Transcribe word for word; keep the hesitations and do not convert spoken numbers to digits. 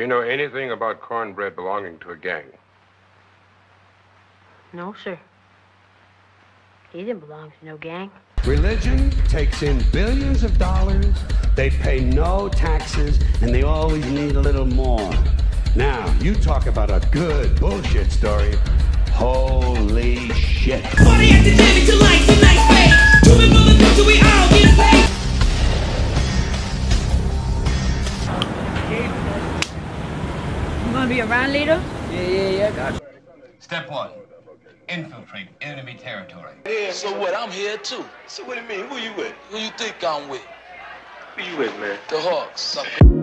you know anything about cornbread belonging to a gang? No, sir. He didn't belong to no gang. Religion takes in billions of dollars, they pay no taxes, and they always need a little more. Now, you talk about a good bullshit story. Holy shit. Party at the jam till lights and night fade. Moving on the till we all get paid. You gonna be around later? Yeah, yeah, yeah, got you. Step one, infiltrate enemy territory. Yeah, so what? I'm here too. So what do you mean? Who you with? Who you think I'm with? Who you with, man? The Hawks.